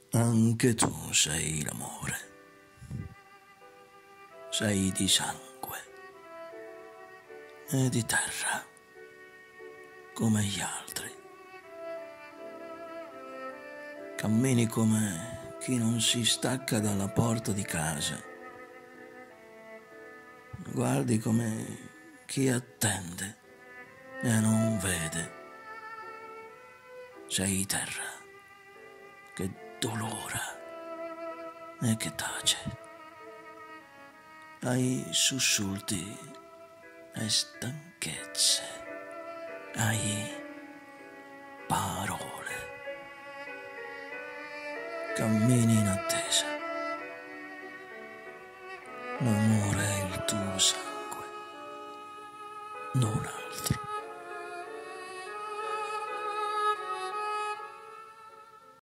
Anche tu sei l'amore, sei di sangue e di terra, come gli altri. Cammini come chi non si stacca dalla porta di casa. Guardi come chi attende e non vede. Sei terra che dolora e che tace. Hai sussulti e stanchezze. Hai parole. Cammini in attesa. L'amore è il tuo sangue, non altro.